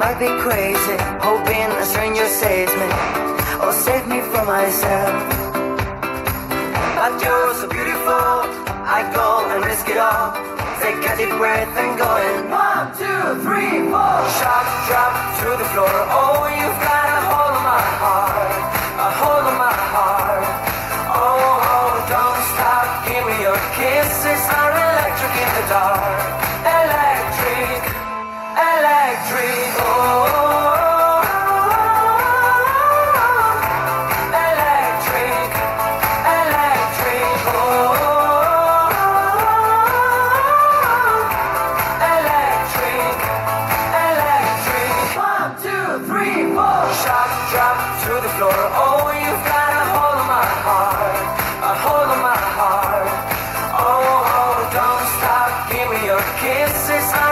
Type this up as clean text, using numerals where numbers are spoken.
might be crazy, hoping a stranger saves me, or save me from myself. But you're so beautiful, I go and risk it all. Take a deep breath and go in. 1, 2, 3, 4. Shots drop to the floor. Oh, you've got a hold on my heart, a hold on my heart. Oh, don't stop, give me your kisses are electric in the dark. Electric, electric, oh. Electric, electric, oh. Electric, electric. 1, 2, 3, 4. Shots drop to the floor. Oh, you've got a hold on my heart, a hold on my heart. Oh, don't stop, give me your kisses.